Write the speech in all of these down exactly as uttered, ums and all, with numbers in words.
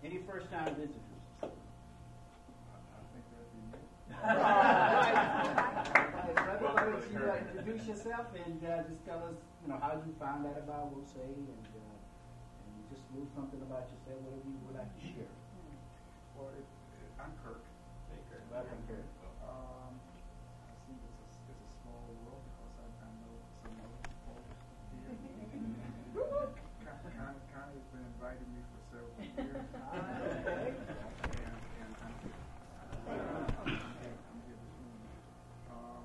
Any first-time visitors? I think that'd be me. All right. Brother, why don't you uh, introduce yourself and uh, just tell us, you know, how you found out about We'll Say, and, uh, and just a little something about yourself, whatever you would like to share. Well, it, it, I'm Kirk. Hey, Kirk. Welcome, Kirk. Um, I see it's a, it's a small world because I, I know some other folks here. Connie, Connie has been inviting me for several years. Okay. And, and I'm, I'm here this morning. Um,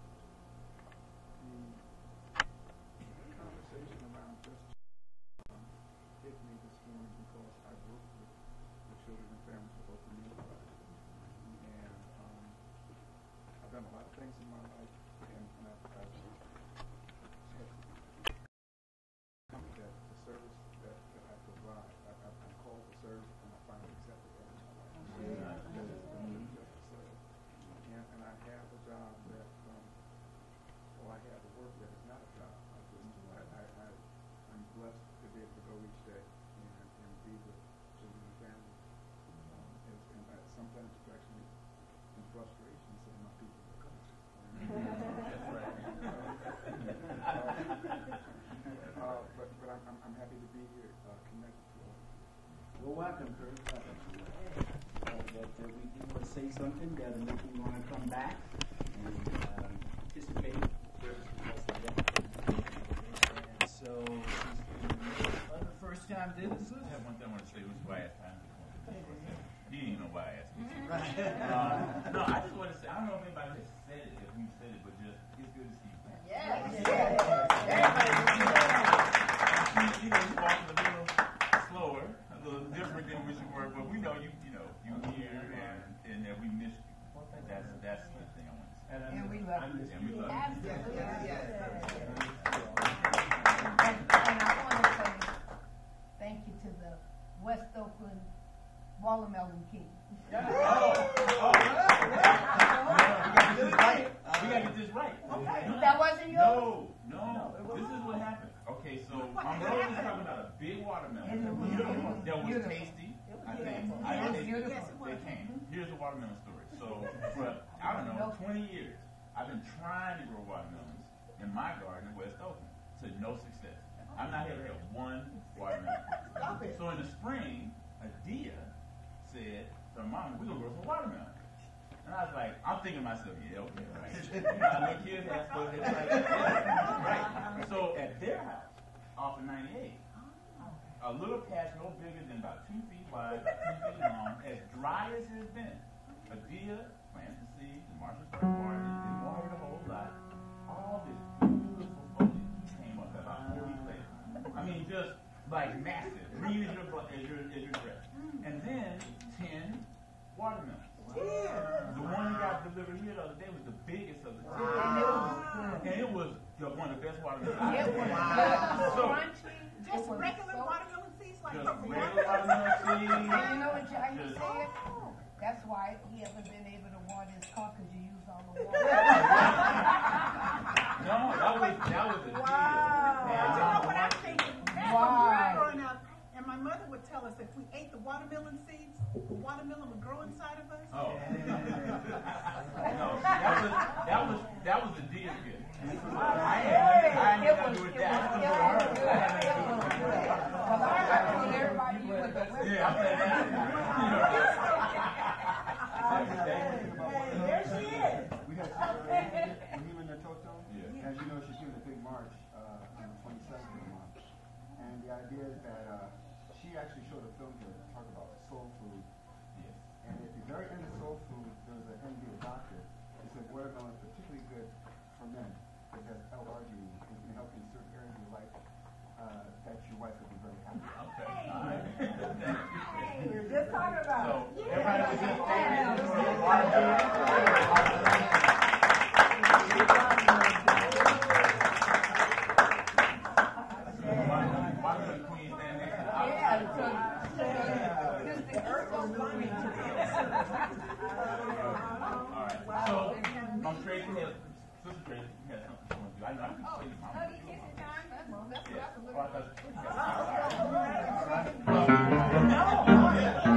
the conversation around this um, hit me this morning because I work with the children and families of Oakland Unified. And um, I've done a lot of things in my life, and, and I've, I've had that the service that, that I provide, I, I, I'm called to serve, and I find it accepted in my life. Yeah. That is the truth of the serve. And, and I have a job that, um, well, I have a work that is not a job. I just, I, I, I, I'm blessed to be able to go each day and, and be with children and families. Um, and, and I, sometimes it's actually in frustration seeing my people in the country. That's right. uh, uh, but but I'm, I'm, I'm happy to be here, uh, connected to all of you. Well, welcome, Kirk. Welcome. Uh, that, uh, we do want to say something that will make you want to come back and uh, participate. And so, other first-time visitors? I have one thing I want to say, which is why I asked time. You didn't even know why I asked you. uh, no, I just want to say, I don't know if anybody has said it, if you said it, but just, it's good to see you. Yes. Yes. Everybody, you know, you know, you walking a little slower, a little different than we were, but we know you, you know, you here and, and that we missed you. That's, that's the thing I want to say. And we love you. And we love you. Absolutely. Yes, yes. And, and I want to say thank you to the West Oakland Watermelon King. Oh, oh, we gotta get this right. Okay. That wasn't yours? No, no. This is what happened. Okay, so Monroe was talking about a big watermelon It was beautiful. that was Beautiful. tasty. I think. Yes, I it was think beautiful. they came. Here's the watermelon story. So for I don't know, twenty years, I've been trying to grow watermelons in my garden in West Oakland to no success. I'm not here to have one watermelon. So in the spring, Adia said to her mom, we're gonna grow some watermelon. And I was like, I'm thinking to myself, yeah, okay, right. You know, I little kids have supposed to like, yeah, right. So at their house, off of ninety-eight, a little patch no bigger than about two feet wide, two feet long, as dry as it has been. Adia planted the seeds, and Marshall started watering it, didn't water it a whole lot. All this beautiful foliage came up about four weeks later. I mean, just like massive, green as your, as your, as your dress. And then ten watermelons. Yeah. The one that got delivered here the other day was the biggest of the ten. Wow. And it was the, one of the best watermelons. It was Wow. So, crunchy. Just It was regular so- watermelon seeds, like just from regular water? watermelon seeds. And you know what Jai Just- said? That's why he hasn't been able to water his car because you use all the water. No, that was that was a Wow. deal. But you know what I'm thinking? Back when we Why? were growing up, and my mother would tell us if we ate the watermelon seeds, the watermelon would grow inside of us. Oh. No, that was that was that was the deal gift. I ain't I ain't nothing to do with that. I had nothing to do with that. Everybody with the Yeah, I'm saying that. Hey, there she is. We had Rahima Natoto. Yeah. As you know, she's doing a big march uh, on the twenty-second of March. And the idea is that uh, she actually showed a film here to talk about soul food. Yes. And at the very end of soul food, there was a M D, a doctor, who said watermelon is particularly good for men. It has L-arginine and can help in certain areas of your life uh, that your wife would be very happy with. Okay. All right. Hey, we were just talking about So it. everybody was just thinking for the watermelon. Watermelon queen standing next to the Yeah, outside. so, so this the earth is moving to this. All right. So, Mom Tracy has, Sister Tracy has something she wants to do. I know I can Oh, see you, Mom. honey, kissing time? That's, that's, Yeah. that's a All little... right, that's-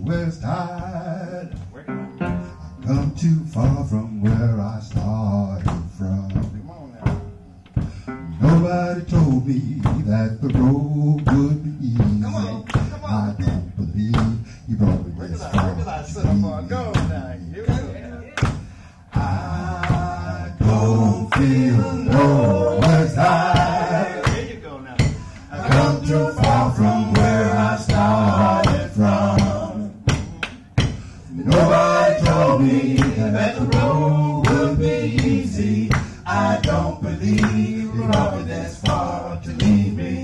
west side. I come too far from where I started from. Nobody told me that the road would be easy. Come on, come on. I don't believe you brought me this far. Go now. Here we go. I don't feel no west side. There you go now. I come too far from where I started from. Nobody told me that the road would be easy. I don't believe you brought me this far to leave me.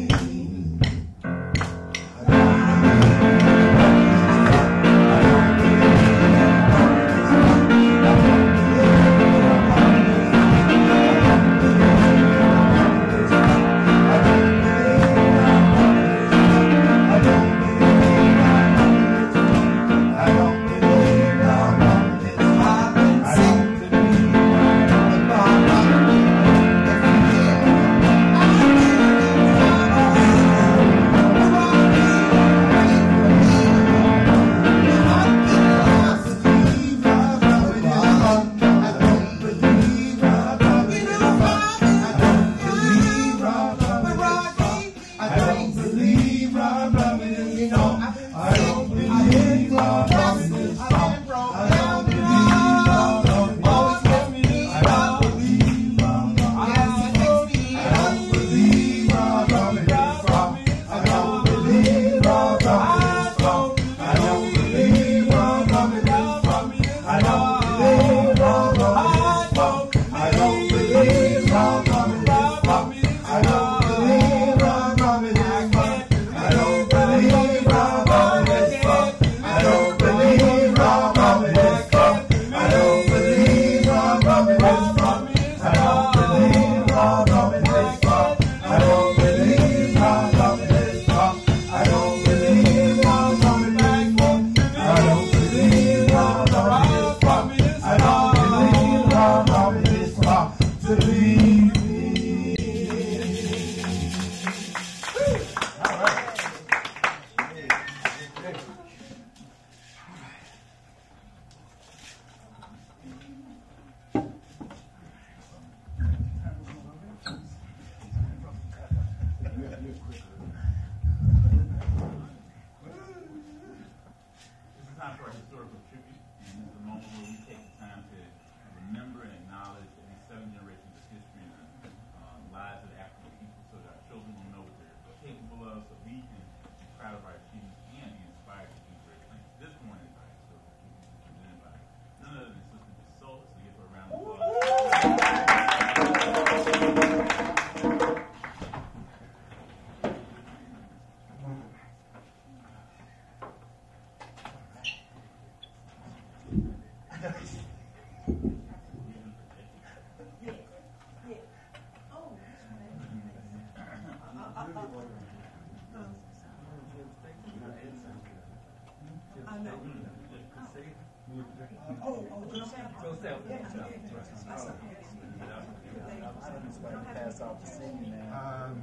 Um,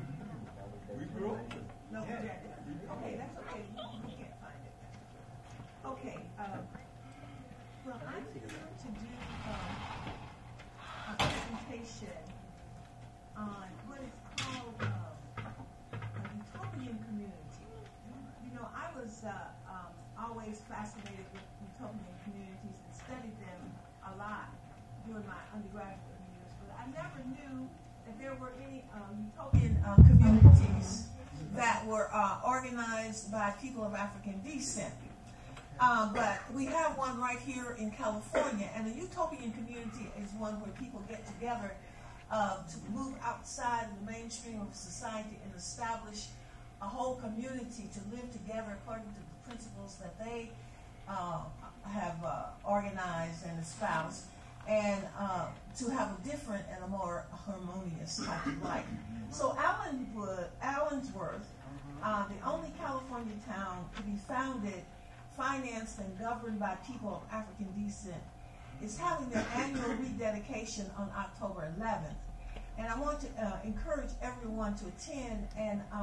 we grew up. No, okay, that's okay. We can't find it. Okay, uh, well, I'm here to do uh, a presentation on what is called um, a utopian community. You know, I was uh, um, always fascinated with utopian communities and studied them a lot during my undergraduate years, but I never knew that there were any uh, utopian uh, communities that were uh, organized by people of African descent. Uh, but we have one right here in California, and a utopian community is one where people get together uh, to move outside the mainstream of society and establish a whole community to live together according to the principles that they uh, have uh, organized and espoused, and uh, to have a different and a more harmonious type of life. So Allenwood, Allensworth, uh, the only California town to be founded, financed, and governed by people of African descent, is having their annual rededication on October eleventh. And I want to uh, encourage everyone to attend and um,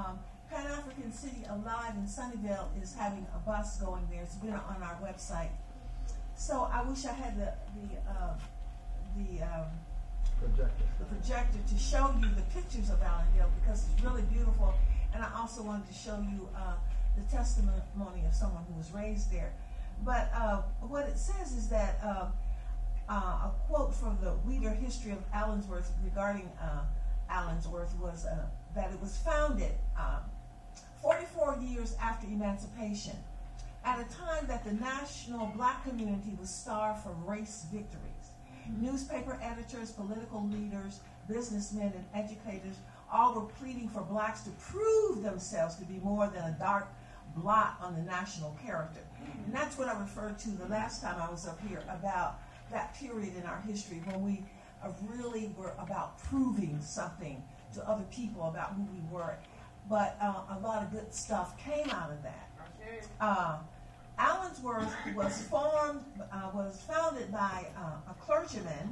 Pan-African City Alive in Sunnyvale is having a bus going there. It's been on our website. So I wish I had the the uh, the, um, Projector. the projector to show you the pictures of Allendale, because it's really beautiful. And I also wanted to show you uh, the testimony of someone who was raised there. But uh, what it says is that uh, uh, a quote from the Weeder History of Allensworth regarding uh, Allensworth was uh, that it was founded uh, forty-four years after emancipation, at a time that the national black community was starved for race victories. Newspaper editors, political leaders, businessmen, and educators all were pleading for blacks to prove themselves to be more than a dark blot on the national character. And that's what I referred to the last time I was up here, about that period in our history when we uh, really were about proving something to other people about who we were. But uh, a lot of good stuff came out of that. Uh, Allensworth was formed, uh, was founded by uh, a clergyman,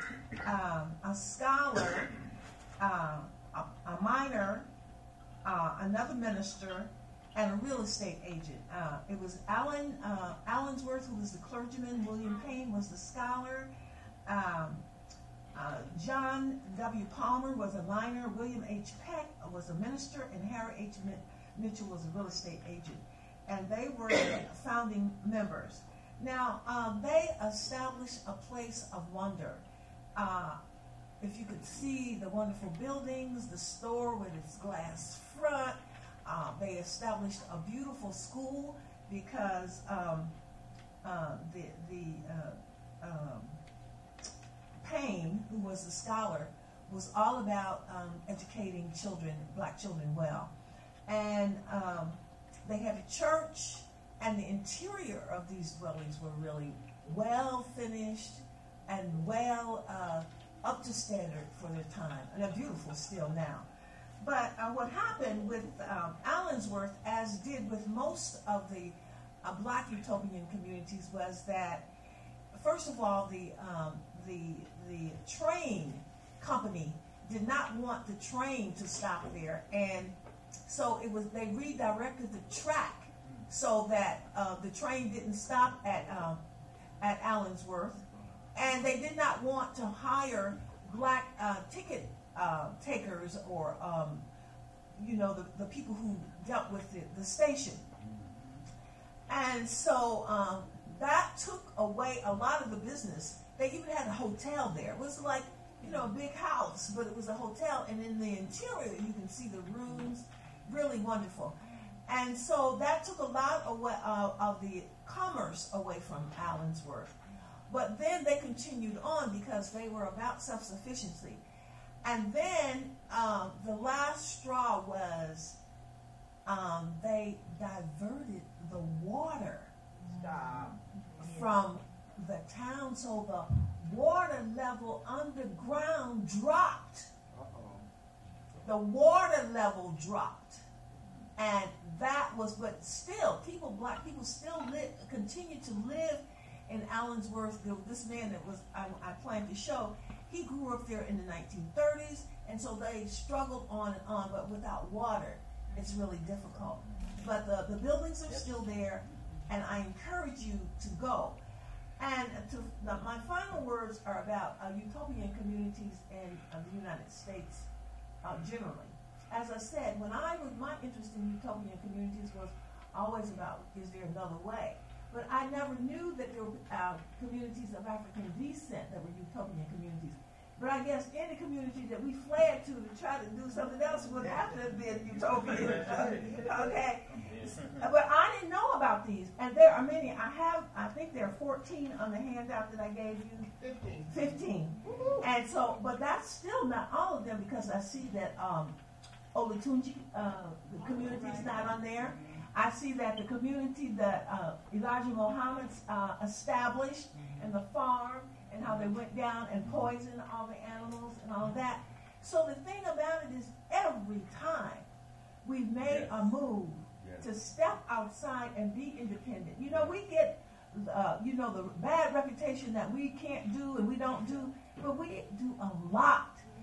um, a scholar, uh, a, a miner, uh, another minister, and a real estate agent. Uh, it was Allen uh, Allensworth who was the clergyman, William Payne was the scholar, um, uh, John W. Palmer was a miner, William H. Peck was a minister, and Harry H. Mitchell was a real estate agent. And they were founding members. Now, uh, they established a place of wonder. Uh, if you could see the wonderful buildings, the store with its glass front, uh, they established a beautiful school because um, uh, the, the uh, um, Payne, who was the scholar, was all about um, educating children, black children, well. And um, they had a church, and the interior of these dwellings were really well finished and well uh, up to standard for their time, and they're beautiful still now. But uh, what happened with um, Allensworth, as did with most of the uh, black utopian communities, was that first of all, the um, the the train company did not want the train to stop there, and so it was, they redirected the track so that uh, the train didn't stop at um, at Allensworth, and they did not want to hire black uh, ticket uh, takers or um, you know, the, the people who dealt with the, the station. And so um, that took away a lot of the business. They even had a hotel there. It was like, you know, a big house, but it was a hotel, and in the interior you can see the rooms. Really wonderful. And so that took a lot away, uh, of the commerce away from Allensworth. But then they continued on because they were about self-sufficiency. And then um, the last straw was um, they diverted the water Stop. from the town, so the water level underground dropped. The water level dropped, and that was, but still, people, black people still live, continue to live in Allensworth. This man that was, I, I planned to show, he grew up there in the nineteen thirties, and so they struggled on and on, but without water, it's really difficult. But the, the buildings are still there, and I encourage you to go. And to, the, my final words are about uh, utopian communities in uh, the United States. Uh, generally, as I said, when I was, my interest in utopian communities was always about, is there another way? But I never knew that there were uh, communities of African descent that were utopian communities. But I guess any community that we fled to to try to do something else would have to have been utopian. Okay? But I didn't know about these, and there are many. I have, I think there are fourteen on the handout that I gave you. Fifteen. Fifteen. And so, but that's still not all of them, because I see that um, Olatunji, uh, the community is not on there. I see that the community that uh, Elijah Muhammad uh, established and the farm, and how they went down and poisoned all the animals and all of that. So the thing about it is, every time we've made a move to step outside and be independent. You know, we get, uh, you know, the bad reputation that we can't do and we don't do, but we do a lot.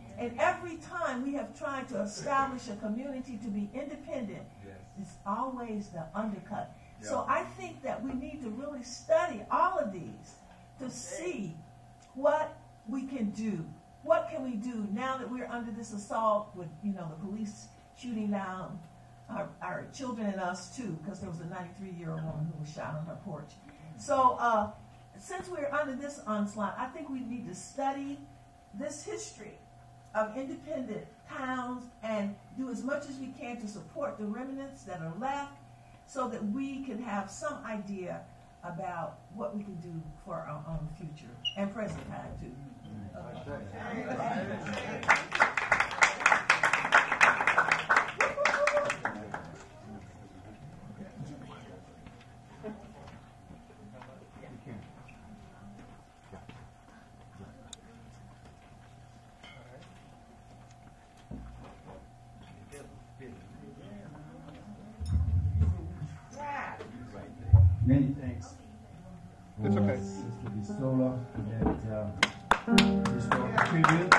And every time we have tried to establish a community to be independent, Yes. it's always the undercut. Yeah. So I think that we need to really study all of these to see what we can do. What can we do now that we're under this assault with, you know, the police shooting down our, our children and us too, because there was a ninety-three-year-old woman who was shot on her porch. So uh, since we're under this onslaught, I think we need to study this history of independent towns and do as much as we can to support the remnants that are left so that we can have some idea about what we can do for our own future and present time too. Many thanks. It's for okay. Sister Bisola for that uh, historic tribute.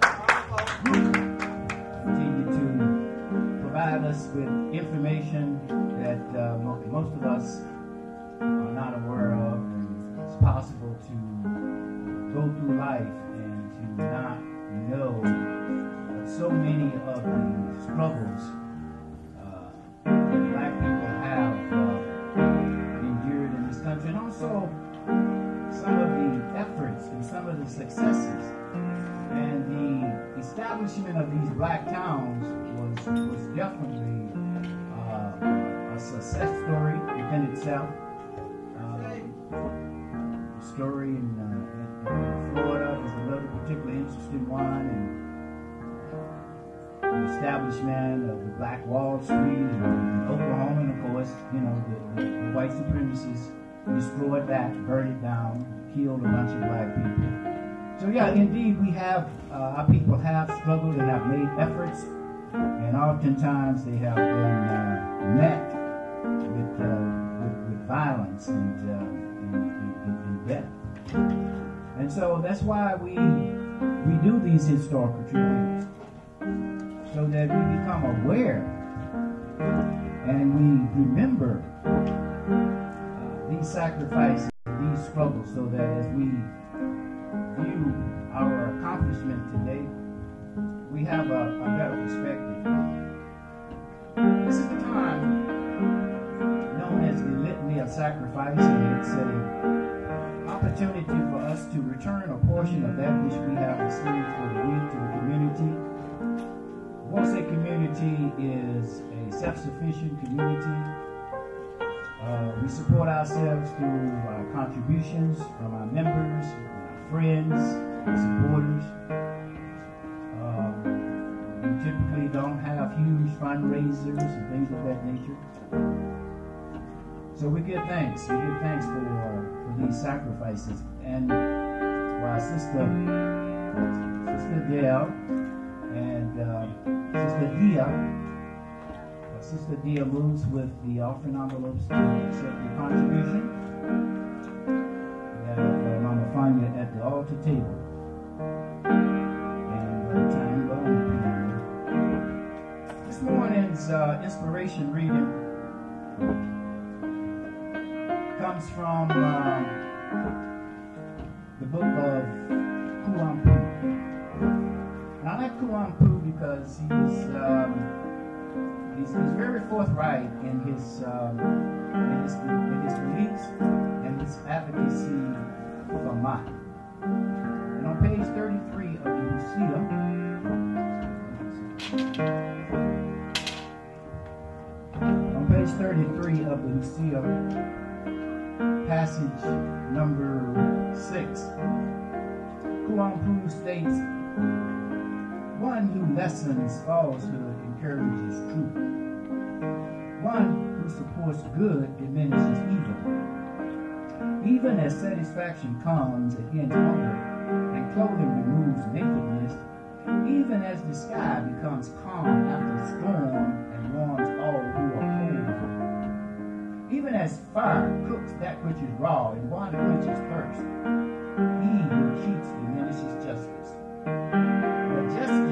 Continue to provide us with information that uh, mo- most of us are not aware of. And it's possible to go through life and to not know that so many of the struggles uh, that black people have uh, endured in this country, and also some of the efforts and some of the successes. And the establishment of these black towns was was definitely uh, a success story within itself. Um, the story in, uh, in, in Florida is another particularly interesting one, and the establishment of the Black Wall Street and Oklahoma, and of course, you know, the, the, the white supremacists destroyed that, burned it down, killed a bunch of black people. So yeah, indeed, we have, uh, our people have struggled and have made efforts, and oftentimes they have been uh, met with, uh, with, with violence and, uh, and, and, and death. And so that's why we, we do these historical tributes, so that we become aware and we remember uh, these sacrifices, these struggles, so that as we view our accomplishment today, we have a, a better perspective. This is the time known as the Litany of Sacrifice, and it's an opportunity for us to return a portion of that which we have received for the week to the community. We'll say community is a self-sufficient community. Uh, we support ourselves through uh, contributions from our members, our friends, supporters. Um, we typically don't have huge fundraisers and things of that nature. So we give thanks. We give thanks for, for these sacrifices. And for our sister, Sister Gail, and uh, Sister Dia, uh, Sister Dia moves with the offering envelopes to accept the contribution. And uh, Mama Fania at the altar table. And by the time we're on the piano. This morning's uh, inspiration reading comes from uh, the book of Kuampu. And I like Kuampu because he's, um, he's he's very forthright in his um, in his in his beliefs and his advocacy for mine. And on page thirty-three of the Lucia, on page thirty-three of the Lucia, passage number six, Kuampu states, "One who lessens falsehood encourages truth. One who supports good diminishes evil. Even as satisfaction comes against hunger, and clothing removes nakedness, even as the sky becomes calm after a storm and warms all who are cold. Even as fire cooks that which is raw and water quenches thirst, he who cheats diminishes justice. But justice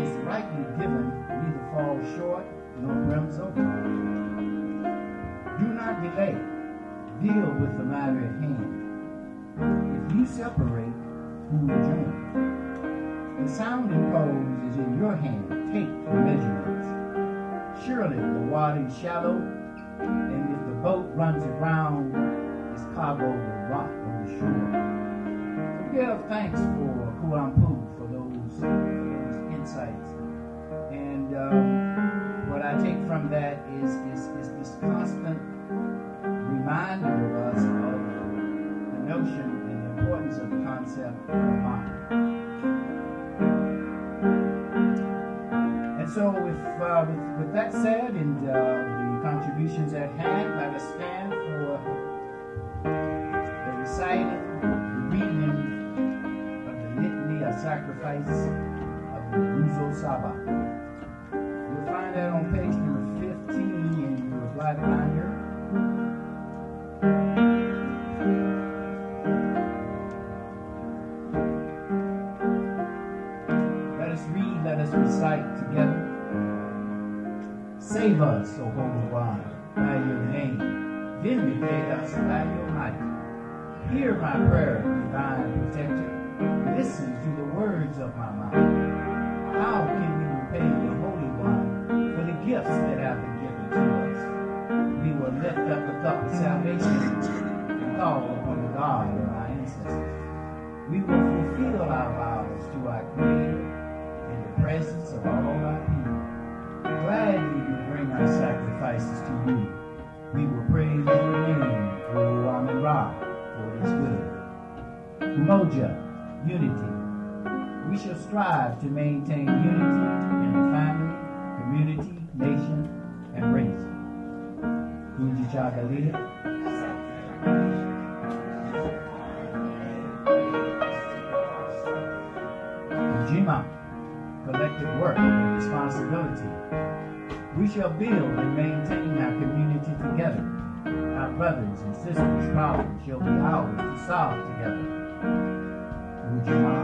you separate who will join? The sounding pole is in your hand. Take the measurements. Surely the water is shallow, and if the boat runs aground, its cargo will rot on the shore. Give thanks for Kuampu, for those, those insights. And um, what I take from that is, is, is this constant reminder of us of the notion and the importance of the concept of mind. And so with, uh, with, with that said, and uh, the contributions at hand, let us stand for the reciting, the reading of the litany of sacrifice of the Uzo Saba. You'll find that on page number fifteen in your black binder. Let us read, let us recite together. Save us, O Holy One, by your name. Vindicate us by your might. Hear my prayer, divine protector. Listen to the words of my mouth. How can we repay the Holy One for the gifts that have been given to us? We will lift up the cup of salvation and call upon the God of our ancestors. We will fulfill our vows to our Creator in the presence of all our people. Gladly we bring our sacrifices to you. We will praise your name, O Amen Ra, for it is good. Umoja, unity. We shall strive to maintain unity in the family, community, nation, and race. Kujichagalia. Ujima, collective work and responsibility. We shall build and maintain our community together. Our brothers and sisters' problems shall be ours to solve together. Ujima.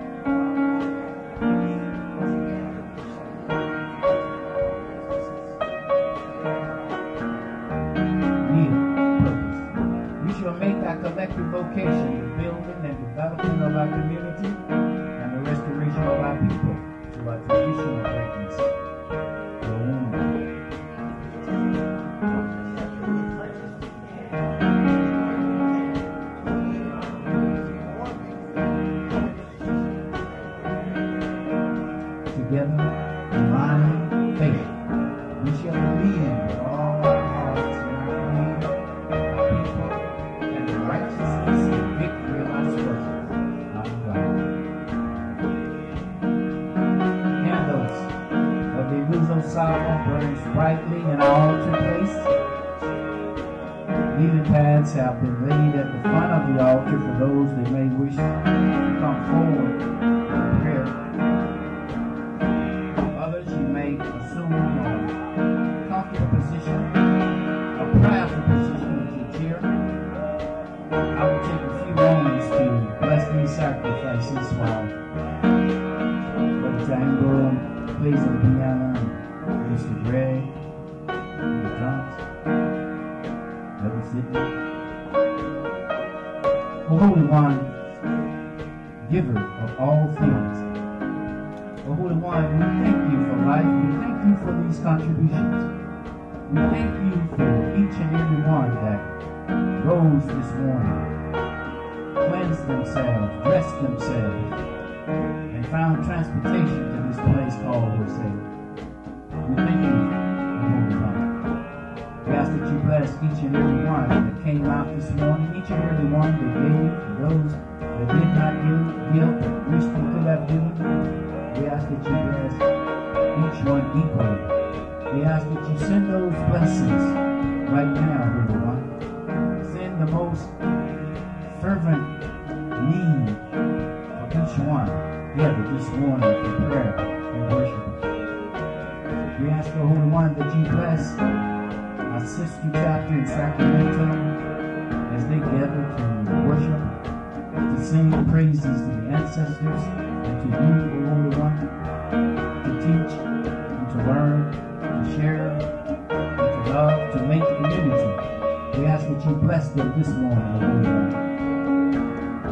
Collective vocation, the building and development of our community, and the restoration of our people to our traditional greatness. Together, divine faith, we shall believe with all our hearts in our Creator, our people, righteousness and victory of our struggles. Candles of the Uzo Saba burns brightly in our altar place. Kneeling pads have been laid at the front of the altar for those that may wish to come forward in prayer. Others, you may assume a comfortable position, a prayerful position with your chair. I will take a few moments to bless these sacrifices while Brother Tango plays on the piano and Mister Greg on the drums. Brother Sidney. O Holy One, giver of all things. O Holy One, we thank you for life. We thank you for these contributions. We thank you for each and every one that rose this morning, cleansed themselves, dressed themselves, and found transportation to this place called Jose. We thank you, O Holy One. We ask that you bless each and every one that came out this morning, each and every one that gave, for those that did not give, give but wished they could have given. We ask that you bless each one equally. We ask that you send those blessings right now, Holy One. Send the most fervent need of each one gathered this morning for prayer and worship. We ask, the Holy One, that you bless our sister chapter in Sacramento as they gather to worship, to sing praises to the ancestors, and to you, the Holy One, to teach and to learn, to share, and to love, to make community. We ask that you bless them this morning, O Holy One. Bless all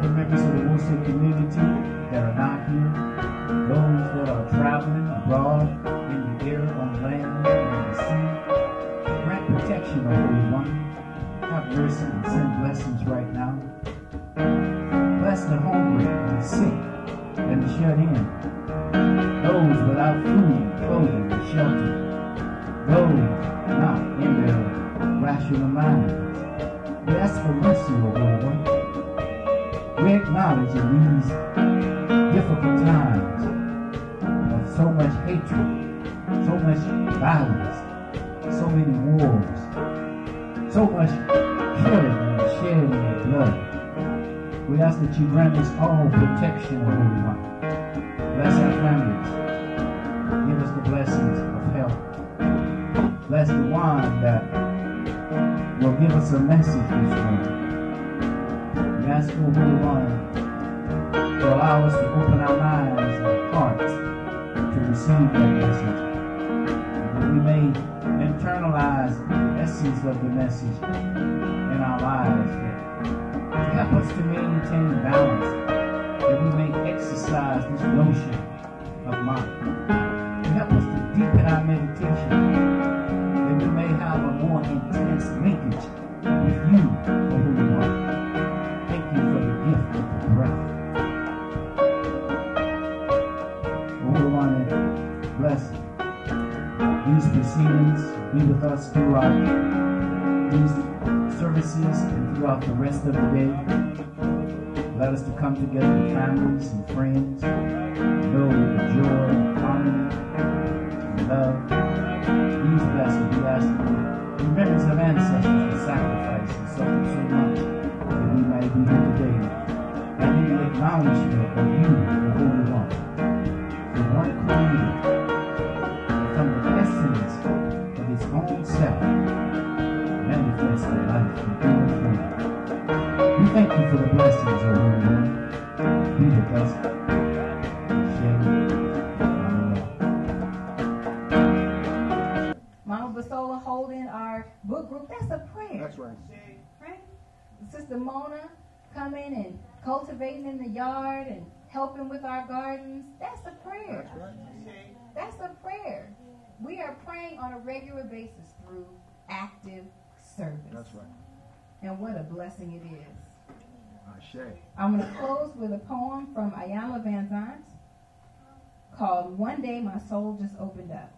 the members of the Wilson community that are not here, those that are traveling abroad, in the air, on land, and the sea. Grant protection, O Holy One. Have mercy and send blessings right now. Bless the hungry and the sick and the shut in. Those without food, clothing, and shelter. Those not in their rational minds. We ask for mercy, O Holy One. We acknowledge in these difficult times of so much hatred, so much violence, so many wars, so much killing and shedding of blood. We ask that you grant us all protection, O Holy One. Bless our families. Give us the blessings of health. Bless the one that will give us a message this morning. We ask, O Holy One, to allow us to open our minds and hearts to receive that message. That we may internalize the essence of the message in our lives. To help us to maintain balance. That we may exercise this notion of mind. To help us to deepen our meditation. That we may have a more intense linkage with you, O Holy One. Thank you for the gift of the breath. O Holy One, bless these proceedings. Be with us throughout these services and throughout the rest of the day. Let us to come together with families and friends. Know the joy and harmony and love. These blessings we ask you. Remembrance of ancestors and sacrifice and suffered so much that we may be here today. And in the acknowledgement of you, the Holy One, the one created from the essence of its own self, manifested life in human form. We thank you for the blessings, O Holy One. Be with us. Mama Bisola holding our book group. That's a prayer. That's right. Right? Sister Mona coming and cultivating in the yard and helping with our gardens. That's a prayer. That's right. That's a prayer. We are praying on a regular basis through active service. That's right. And what a blessing it is. Ashe. I'm going to close with a poem from Ayala Van Zandt called One Day My Soul Just Opened Up.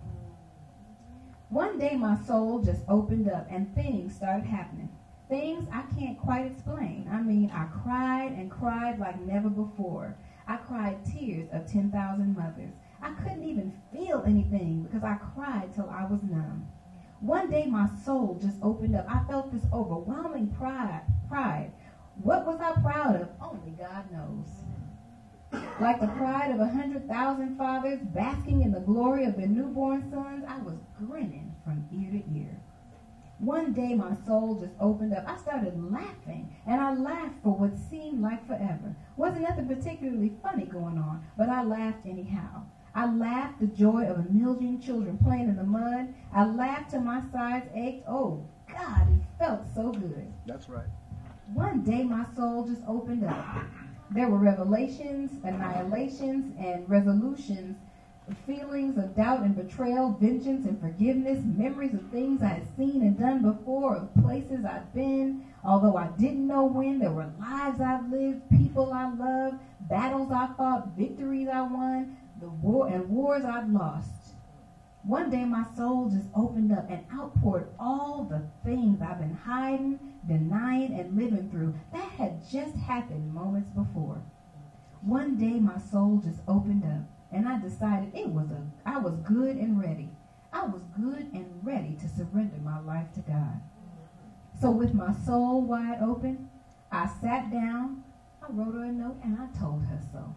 One day my soul just opened up and things started happening. Things I can't quite explain. I mean, I cried and cried like never before. I cried tears of ten thousand mothers. I couldn't even feel anything because I cried till I was numb. One day my soul just opened up. I felt this overwhelming pride. Pride. What was I proud of? Only God knows. Like the pride of a hundred thousand fathers basking in the glory of their newborn sons, I was grinning from ear to ear. One day my soul just opened up. I started laughing, and I laughed for what seemed like forever. Wasn't nothing particularly funny going on, but I laughed anyhow. I laughed the joy of a million children playing in the mud. I laughed till my sides ached. Oh, God, it felt so good. That's right. One day my soul just opened up. There were revelations, annihilations, and resolutions, feelings of doubt and betrayal, vengeance and forgiveness, memories of things I had seen and done before, of places I'd been, although I didn't know when. There were lives I've lived, people I loved, battles I fought, victories I won, the war and wars I'd lost. One day my soul just opened up and outpoured all the things I've been hiding, denying, and living through. That had just happened moments before. One day my soul just opened up, and I decided it was a I was good and ready. I was good and ready to surrender my life to God. So with my soul wide open, I sat down, I wrote her a note, and I told her so.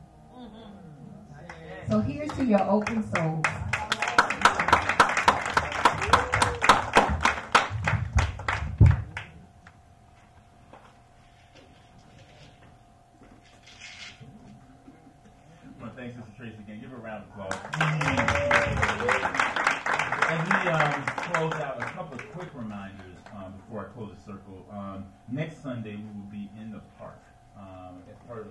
So here's to your open souls. Thanks, Sister Tracy, again. Give her a round of applause. As we um, close out, a couple of quick reminders um, before I close the circle. Um, next Sunday, we will be in the park um, as part of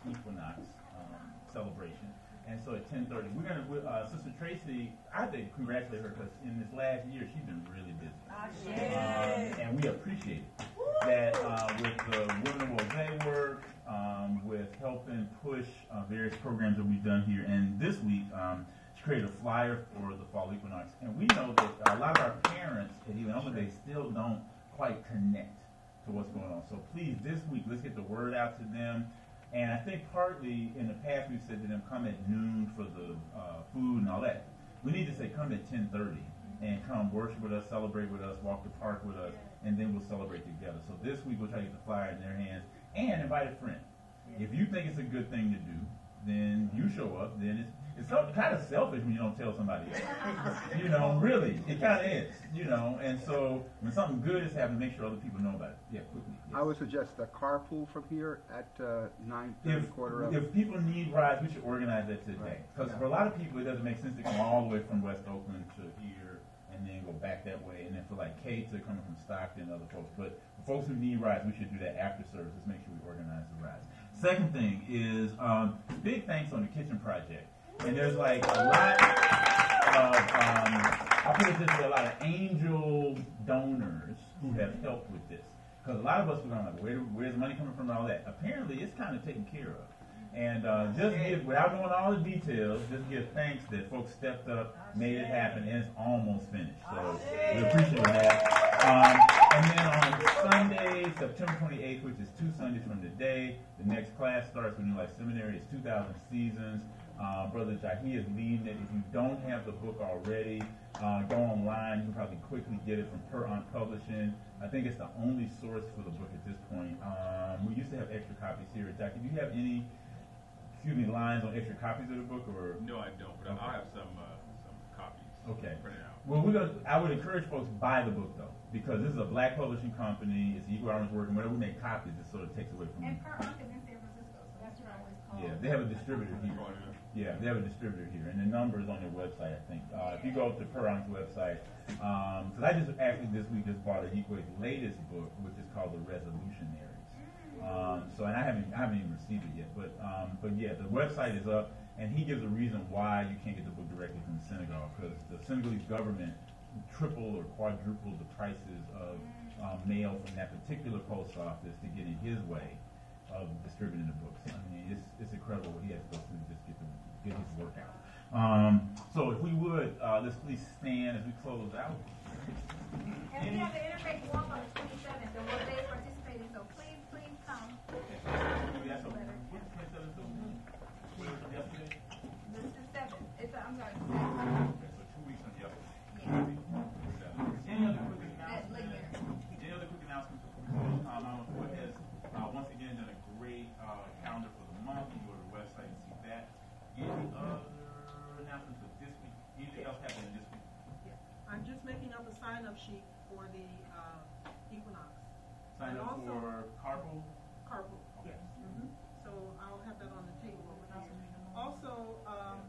Equinox um, celebration. And so at ten thirty, we're going to, uh, Sister Tracy, I have to congratulate her because in this last year, she's been really busy. Um, and we appreciate it. That uh, with the Women of Rose work, um, with helping push uh, various programs that we've done here. And this week, um, she created a flyer for the Fall Equinox. And we know that a lot of our parents at even Elma, they still don't quite connect to what's going on. So please, this week, let's get the word out to them. And I think partly in the past we've said to them, come at noon for the uh, food and all that. We need to say come at ten thirty and come worship with us, celebrate with us, walk the park with us, and then we'll celebrate together. So this week we'll try to get the flyer in their hands and invite a friend. If you think it's a good thing to do, then you show up. Then it's it's kind of selfish when you don't tell somebody else. You know, really, it kind of is. You know, and so when something good is happening, make sure other people know about it. Yeah, quickly. Yes. I would suggest a carpool from here at uh, nine thirty, quarter of. If people need rides, we should organize that today. Because right. yeah. for a lot of people, it doesn't make sense to come all the way from West Oakland to here and then go back that way. And then for like Kate to coming from Stockton and other folks. But for folks who need rides, we should do that after service. Let's make sure we organize the rides. Second thing is um, big thanks on the kitchen project. And there's like a lot of, um, I put it this way, a lot of angel donors who have helped with this. Because a lot of us were going like, where, where's the money coming from and all that? Apparently, it's kind of taken care of. And uh, just give, without knowing all the details, just give thanks that folks stepped up, made it happen, and it's almost finished. So we appreciate that. Um, and then on Sunday, September twenty-eighth, which is two Sundays from today, the next class starts with New Life Seminary. It's two thousand Seasons. Uh, Brother Jahi is leading it. If you don't have the book already, uh, go online. You can probably quickly get it from Per Aunt Publishing. I think it's the only source for the book at this point. Um, we used to have extra copies here. Jackie, do you have any, excuse me, lines on extra copies of the book? Or no, I don't. But okay. I'll have some uh, some copies. Okay. Printed out. Well, we're gonna. I would encourage folks to buy the book though, because this is a black publishing company. It's Equal Hours Working. Whenever we make copies, it sort of takes away from. And Per Aunt is in San Francisco, so that's what I always call. Yeah, they have a distributor here. Yeah, they have a distributor here, and the number is on their website, I think. Uh, if you go to Per Aunt's website, because um, I just actually this week just bought Equate's latest book, which is called The Resolutionaries. Um, so, and I haven't, I haven't even received it yet, but, um, but yeah, the website is up, and he gives a reason why you can't get the book directly from the Senegal, because the Senegalese government tripled or quadrupled the prices of um, mail from that particular post office to get in his way of distributing the books. I mean, it's, it's incredible what he has to go through to just get, the, get his work out. Um, so if we would, uh, let's please stand as we close out. And we have the interfaith walk on the twenty-seventh, and we're there participating, so please, please come. Okay. Maybe that's okay. What's the twenty-seventh? Yesterday? This is seven. It's, I'm sorry. Okay, so two weeks on yesterday. Yeah. Any other quick At Lake announcements? Mary. Any other quick announcements? Um, Mama Ford has uh, once again done a great uh, calendar for the month. You go to the website and see that. Any other announcements for this week? Anything else happening this week? Yeah. I'm just making up a sign-up sheet for the uh, Equinox. Sign up also, for carpool? Carpool, Okay. yes. Mm-hmm. So I'll have that on the table over here. Also, um,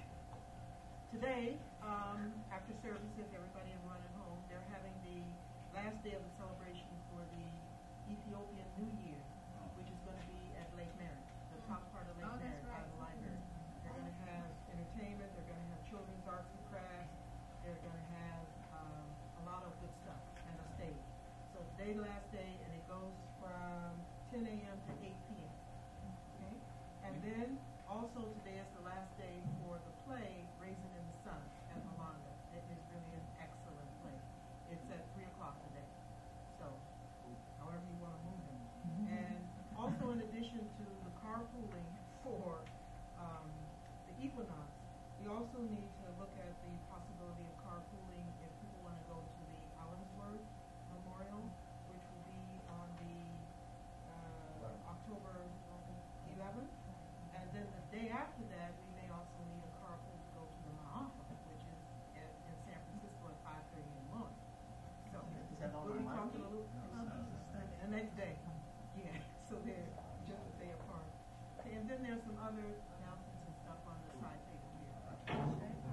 today, um, after services, everybody is running home. They're having the last day of the celebration for the Ethiopian New Year, which is going to be at Lake Mary, the top part of Lake Oh, Mary, that's by right. the library. They're going to have entertainment. They're going to have children's arts and crafts. They're going to have um, a lot of good stuff and a stage. So today, last day, and it goes from ten a m to eight p m Okay, and then also today is the last day for the play Raisin in the Sun at Malanga. It is really an excellent play. It's at three o'clock today. So, however you want to move it. And also, in addition to the carpooling for um, the Equinox, we also need to look at the possibility of carpooling if people want to go to the Allensworth Memorial, which will be on the uh, October eleventh. And then the day after that, we may also need a carpool to go to the Ma'afa, which is at, in San Francisco at five thirty in the morning. So, Is that all we'll be right? talking a little, the next day. Yeah, so they're just a day apart. Okay, and then there's some other announcements and stuff on the side table here. Okay.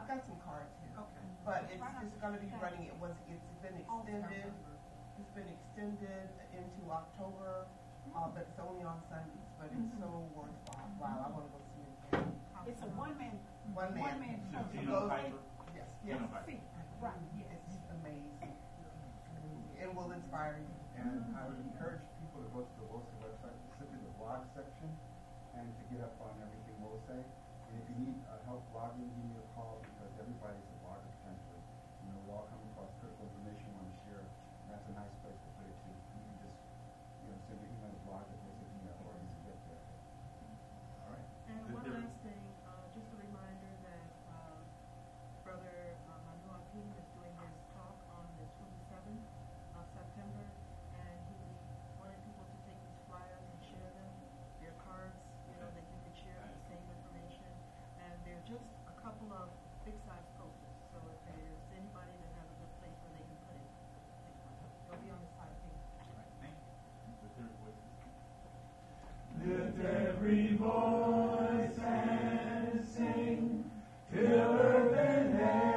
got some cards here. Okay. But it's, it's going to be running, it was, it's been extended, it's been extended into October, uh, but it's only on Sundays, but it's so worthwhile. Wow, I want to go see it again. It's a one-man, One man. one-man show. It Gino goes- Piper. Yes, yes. Gino Piper. Right, yes. It's amazing. It will inspire you. And I would encourage people to go to the W O S A website, specifically the blog section, and to get up on everything W O S A. And if you need uh, help blogging, give me a call, because everybody's a blogger potentially. You know, we all come across critical information we want to share. And that's a nice place to put it to. You can just, you know, send your email to blog at W O S A dot org and get there. All right. And Is one there- last thing, uh, just a reminder that uh, Brother uh, Manuel King is doing his talk on the twenty-seventh of September, and he wanted people to take these flyers and share them, their cards, you know, that you could share the same information. And they're just a couple of big-size posters, so if there's anybody that has a good place where they can put it, they'll be on the side page. All right, thank you. The third voice. Lift every voice and sing till earth and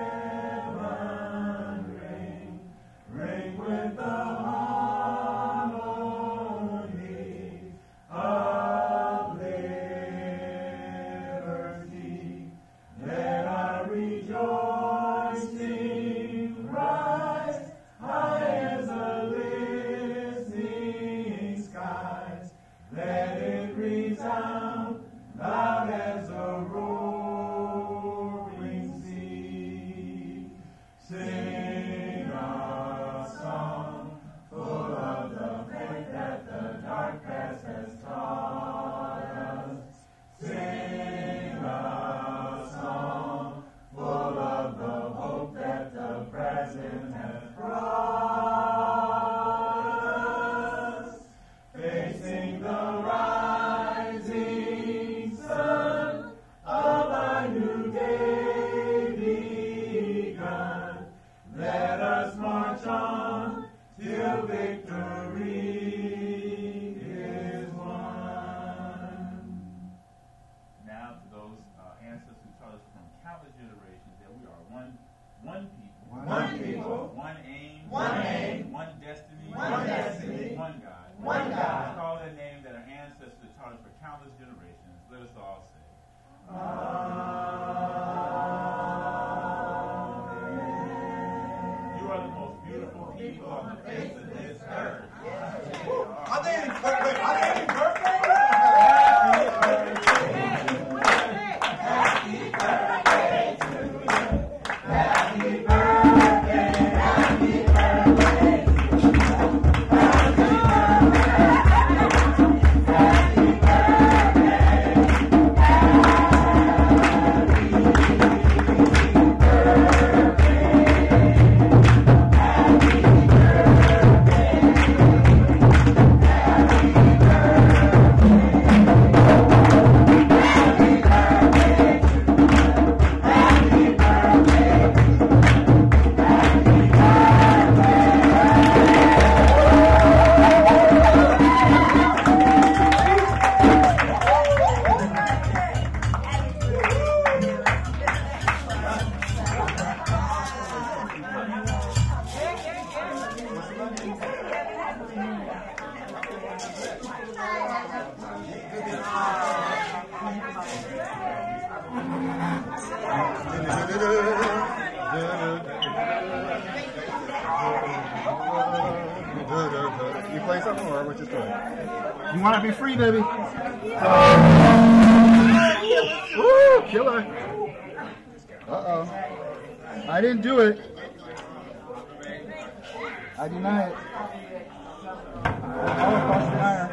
heaven ring, ring with the harmony of liberty. Let our rejoicing rise high as the listening skies. Let it resound loud as a roaring sea. Sing a song full of the faith that the dark past has taught us. Sing a song full of the hope that the present has brought us. Facing the rising sun of a new day begun, let us march on till victory is won. Now to those uh, ancestors who taught us from countless generations that we are one, one people, One people, one aim, one aim, one destiny, one destiny, one God. one God. Let's call that name that our ancestors taught us for countless generations. Let us all say. You are the most beautiful people on the face of this earth. Are they in birthday? Are they in birthday? Happy birthday to you. Happy birthday, happy birthday to you. Happy You play something or what you doing? You want to be free, baby? Woo, killer. Uh-oh. I didn't do it. I deny it. All across the iron.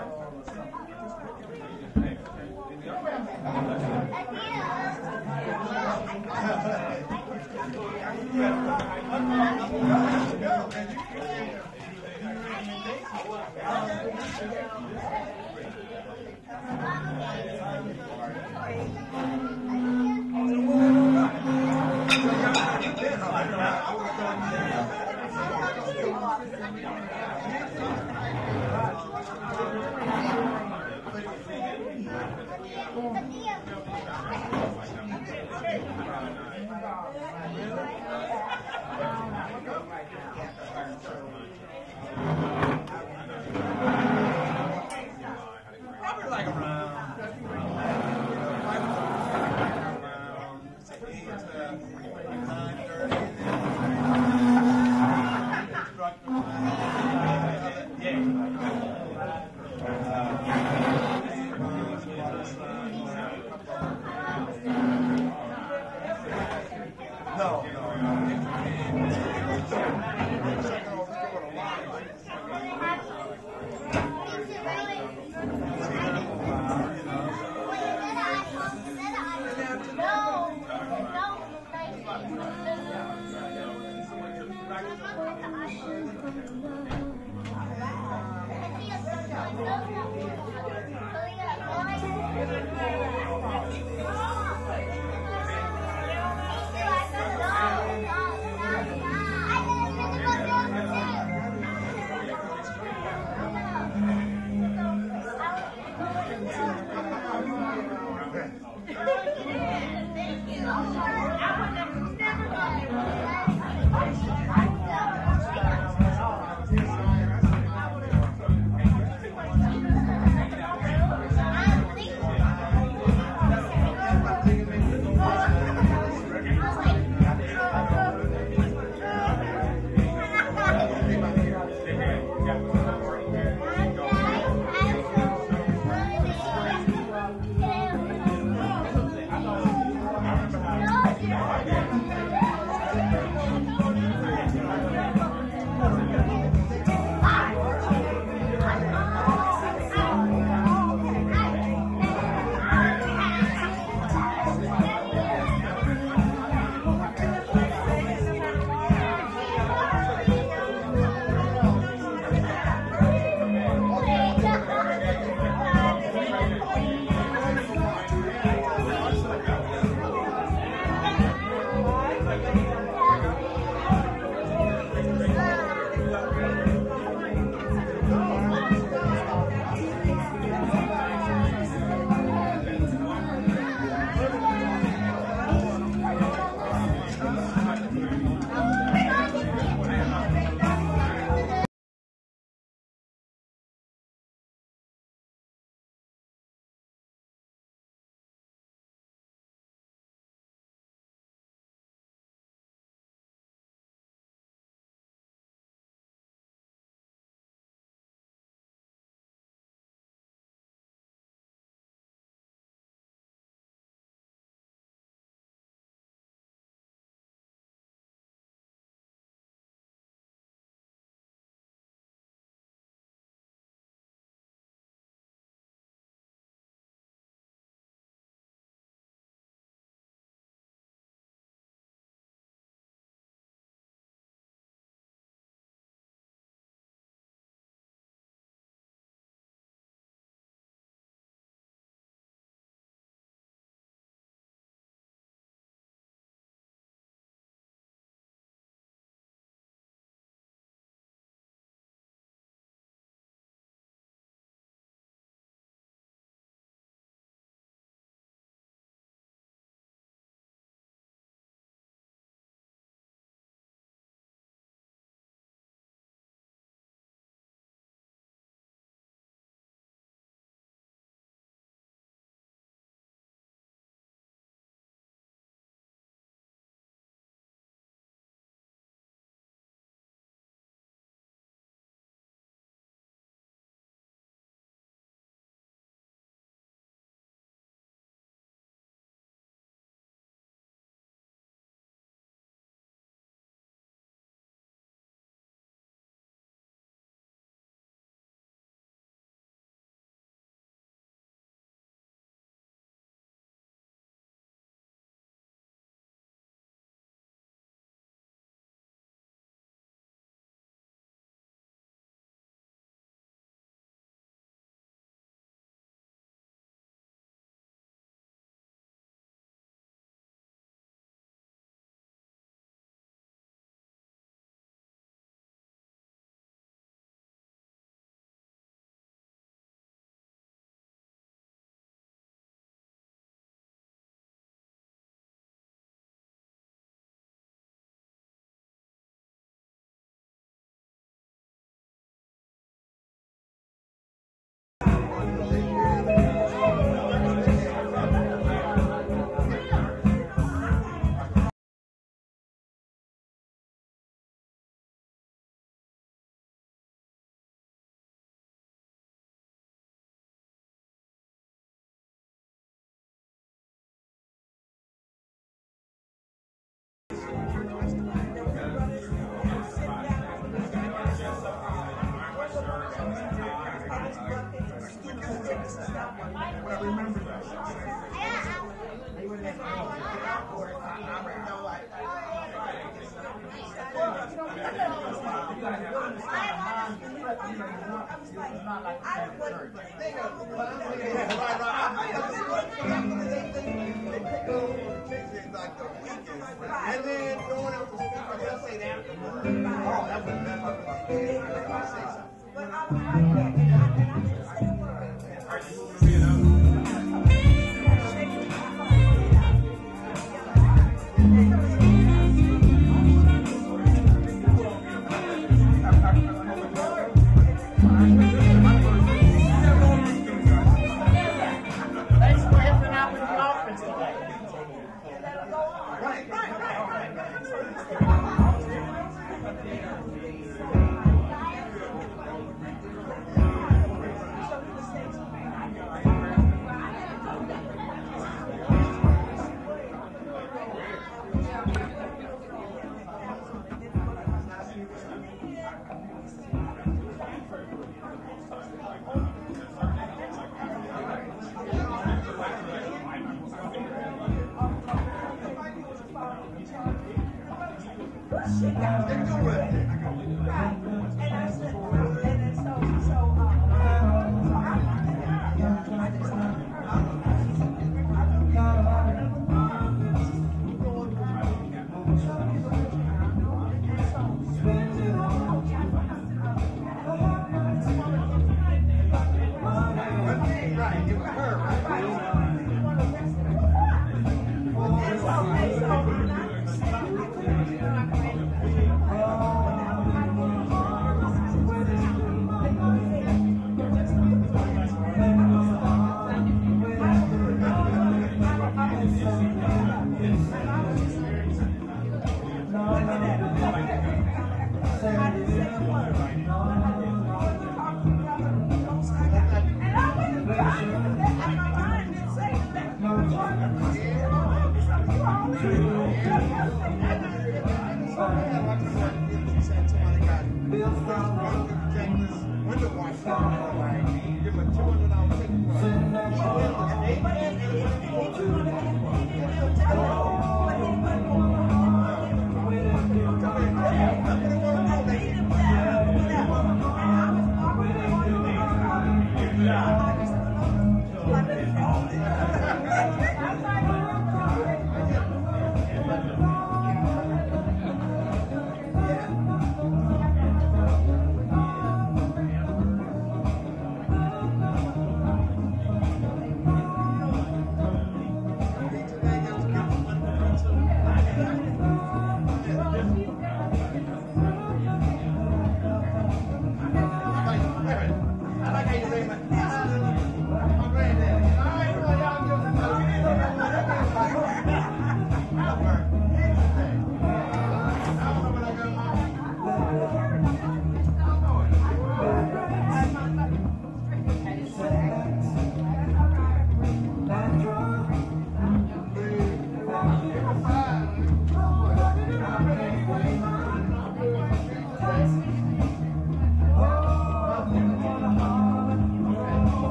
what? They go, yeah, right, right. They pick over the cases like the weekend. And then going up to speak, they'll say that afterwards. Oh, that was that was say something. But I was right there, and I, and I didn't say a word. Are you moving to Vietnam? Thanks for helping out with the office today. Right, right, right, right,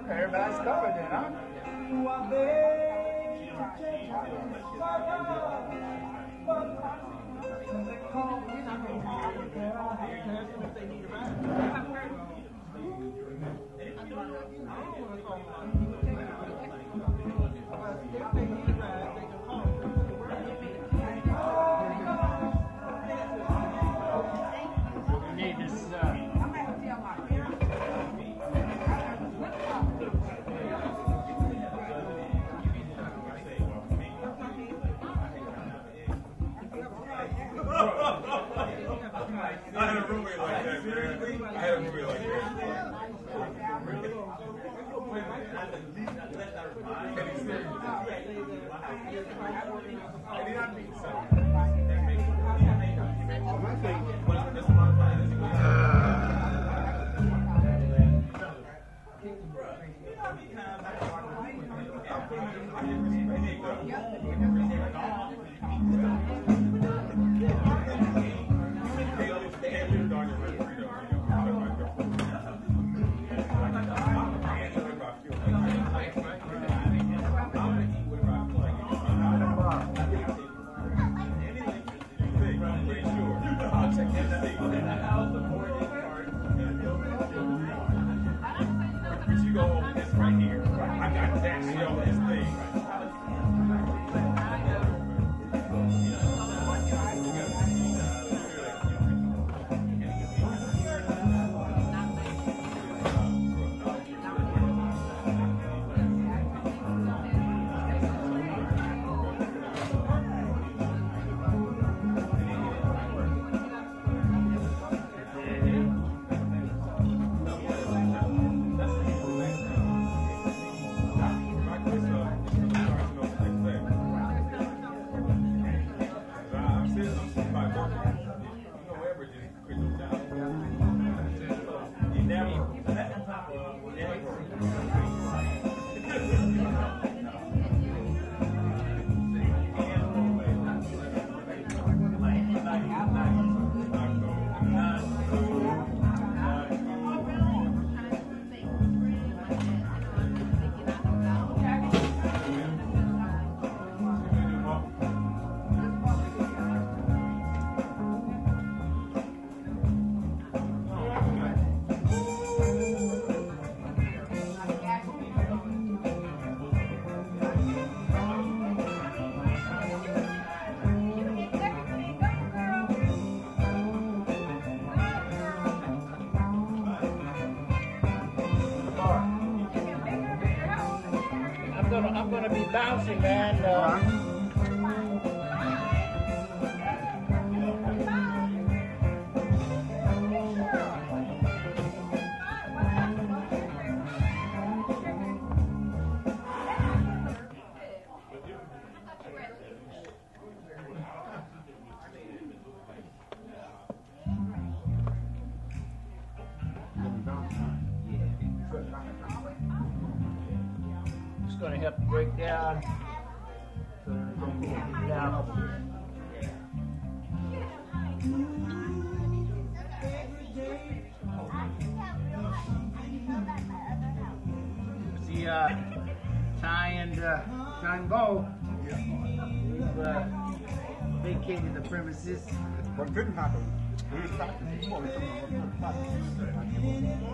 Everybody's covered then, huh? You need this, uh, I had a roommate like that, man. I had a roommate like that. And he's serious. And he not being selfish. That makes it. My thing, well, that's my plan. You go over this right here. I got that shit on this thing. I'm gonna, I'm gonna be bouncing, man. Uh, just gonna help break down. Down. See, uh, Ty and uh, John Bo, we've uh, vacated the premises. What didn't happen? We were talking before. We took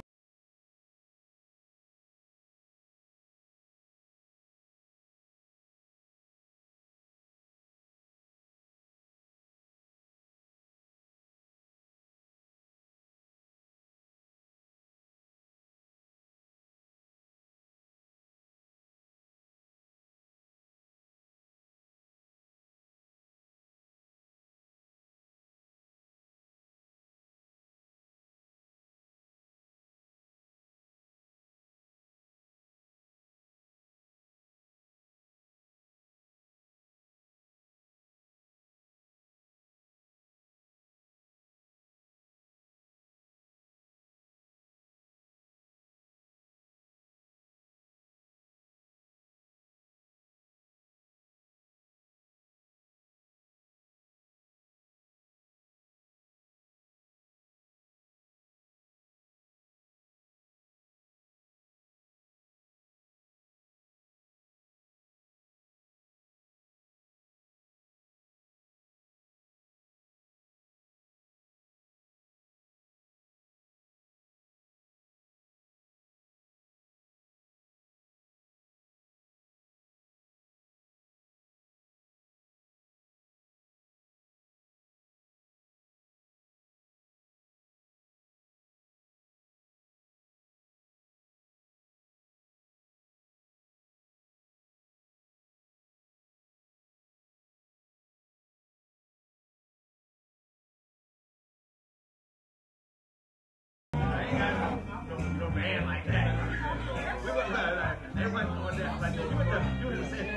everybody going down. Like, you were just, you were just saying.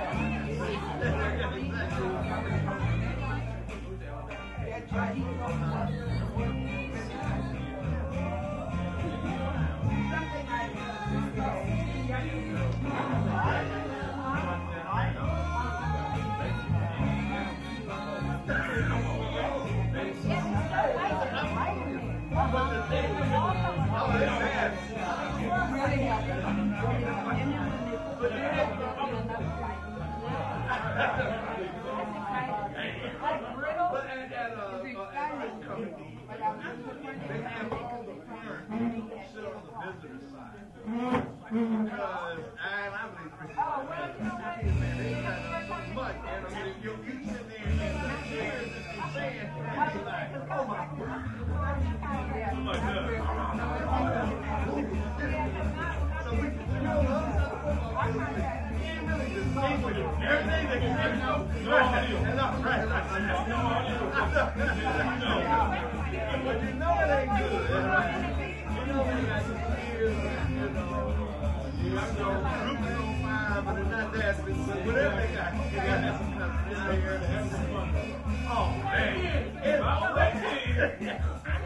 They have all the parents sit on the visitor side. Because I, I believe Christian man, they got so much, and I mean, you you sit there in the chairs and you're saying, and you're like, oh my God. So we can do everything they can do. Right, right, right. But you know it ain't good. You know we got some years, you know, you know, groups on fire, but it's not that. But whatever they got, they got some kind of this here and have some fun. Oh man, it's always